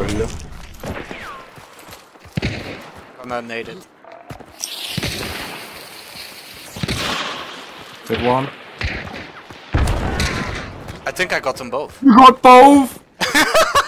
Are you? I'm not naded. Good one. I think I got them both. You got both!